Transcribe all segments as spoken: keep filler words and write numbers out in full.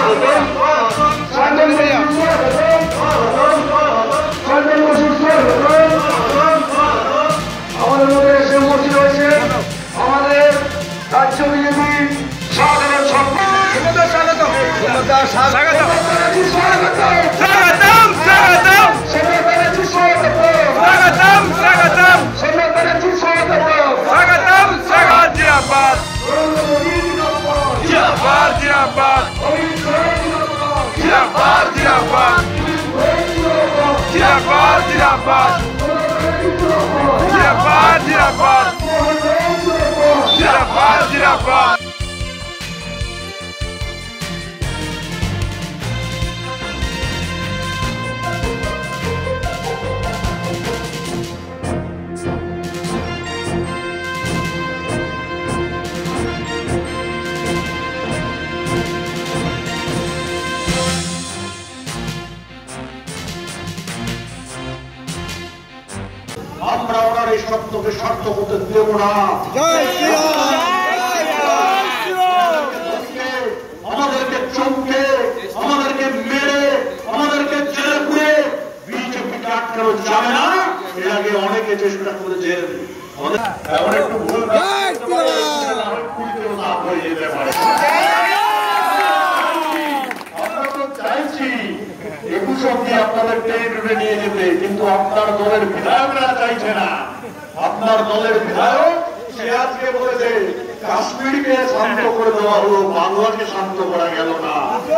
আমাদের মধ্যে এসে উপস্থিত হয়েছে আমাদের রাজ্য বিজেপি সাধারণ সম্পাদক স্বাগতম স্বাগতম স্বাগতম স্বাগতম স্বাগতম স্বাগতম স্বাগতম স্বাগত জিয়াবাদ জিয়াবাদ জিয়াবাদ জিয়াবাদ জিয়াবাদ জিয়াবাদ জিয়াবাদ জিয়াবাদ জিয়াবাদ জিয়াবাদ জিয়াবাদ আমরা ওনার এই সত্যকে সার্থক করতে দেব না। আমাদেরকে চমকে, আমাদেরকে মেরে, আমাদেরকে জেলে পুরে বিজেপিকে আটকানো যাবে না। এর আগে অনেকে চেষ্টা করে জেলে একটু ভুল হয়ে যেতে পারে। আমরা তো চাইছি একুশ অব্দি আপনাদের টেনে নিয়ে যেতে, কিন্তু আপনার দলের বিধায়করা চাইছে না। আপনার দলের বিধায়ক সে আজকে বলেছে কাশ্মীরকে শান্ত করে দেওয়া হলো, বাংলাকে শান্ত করা গেল না।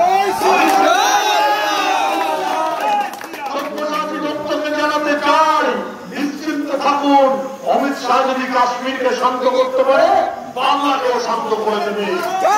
সব্যসাচী দত্তকে জানাতে চাই নিশ্চিন্ত থাকুন, অমিত শাহ যদি কাশ্মীরকে শান্ত করতে পারে বাংলাকেও শান্ত করে দেবে।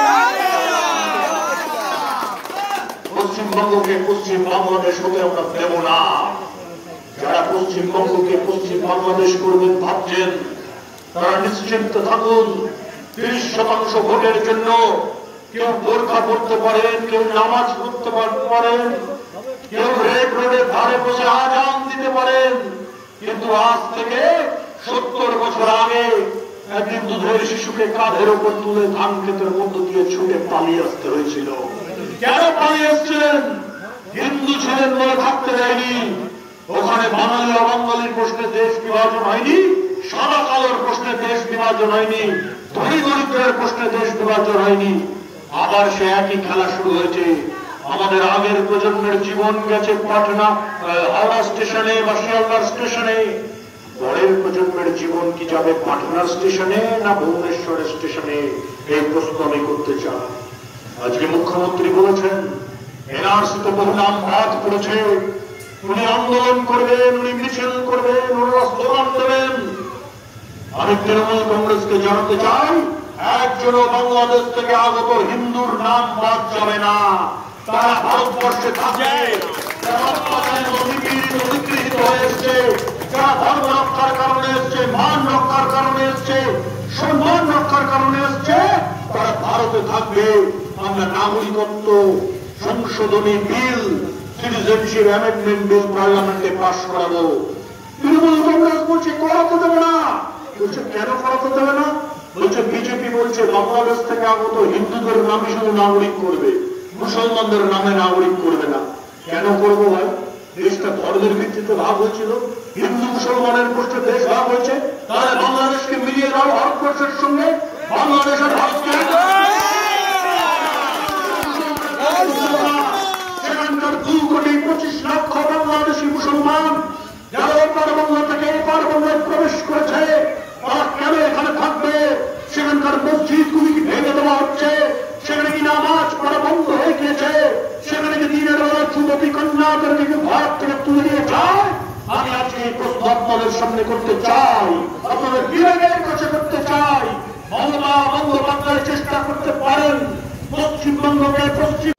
পশ্চিমবঙ্গকে পশ্চিম বাংলাদেশ হতে আমরা দেব না। যারা পশ্চিমবঙ্গকে পশ্চিম বাংলাদেশ করবেন ভাবছেন তারা নিশ্চিন্ত থাকুন, তিরিশ শতাংশ ভোটের জন্য কেউ বোরখা পড়তে পারেন, কেউ নামাজ পড়তে পারেন, কেউ রেড রোডের ধারে বসে আজান দিতে পারেন, কিন্তু আজ থেকে সত্তর বছর আগে একদিন দুধের শিশুকে কাঁধের ওপর তুলে ধান ক্ষেতের মধ্য দিয়ে ছুটে পালিয়ে আসতে হয়েছিল। কেন পালিয়ে এসেছিলেন? হিন্দু ছিলেন বলে থাকতে দেয়নি। ওখানে বাঙালি অবাঙালির প্রশ্নে দেশ বিভাজন হয়নি, সাদা কালোর প্রশ্নে দেশ বিভাজন হয়নি, ধনী দরিদ্রের প্রশ্নে দেশ বিভাজন হয়নি। আবার সে একই খেলা শুরু হয়েছে। আমাদের আগের প্রজন্মের জীবন গেছে পাটনা হাওড়া স্টেশনে বা শিয়ালদার স্টেশনে, পরের প্রজন্মের জীবন কি যাবে পাটনা স্টেশনে না ভুবনেশ্বর স্টেশনে? এই প্রশ্ন আমি করতে চাই। আজকে মুখ্যমন্ত্রী বলেছেন এনআরসিতে বহু নাম বাদ পড়েছে, উনি আন্দোলন করবেন, উনি মিছিল করবেন, ওনারা স্লোগান দেবেন। আমি তৃণমূল কংগ্রেসকে জানাতে চাই একজনও বাংলাদেশ থেকে আগত হিন্দুর নাম বাদ যাবে না। তারা ভারতবর্ষে থাকে, অধিকৃত হয়ে এসছে, যারা ধর্ম রক্ষার কারণে এসছে, মান রক্ষার কারণে এসছে, সম্মান রক্ষার কারণে এসছে, তারা ভারতে থাকবে। আমরা নাগরিকত্ব সংশোধনী বিল, সিটিজেনশিপ অ্যামেন্ডমেন্ট বিল পার্লামেন্টে পাস করাবো। তৃণমূল কংগ্রেস বলছে করাতে দেবে না। বলছে কেন করাতে দেবে না? বলছে বিজেপি বলছে বাংলাদেশ থেকে আগত হিন্দুদের নামে শুধু নাগরিক করবে, মুসলমানদের নামে নাগরিক করবে না। কেন করবো ভাই? দেশটা ধর্মের ভিত্তিতে ভাগ হয়েছিল, হিন্দু মুসলমানের প্রশ্নে দেশ ভাগ হয়েছে, তাহলে বাংলাদেশকে মিলিয়ে দাও ভারতবর্ষের সঙ্গে। বাংলাদেশের ভারতকে সেখানকার দু কোটি পঁচিশ লক্ষ বাংলাদেশি মুসলমান যারা ওপার বাংলা থেকে এপার বাংলায় প্রবেশ করেছে, তারা কেন এখানে থাকবে? সেখানকার মসজিদ গুলি ভেঙে দেওয়া হচ্ছে, সেখানে কি নামাজ পড়া বন্ধ হয়ে গিয়েছে, সেখানে কি দিনের বেলা যুবতী কন্যাদেরকে ভারত থেকে তুলে নিয়ে যায়। আমি আজকে এই প্রশ্ন আপনাদের সামনে করতে চাই, আপনাদের বিবেকের কাছে করতে চাই। মমতা বন্দ্যোপাধ্যায় চেষ্টা করতে পারেন পশ্চিমবঙ্গকে পশ্চিম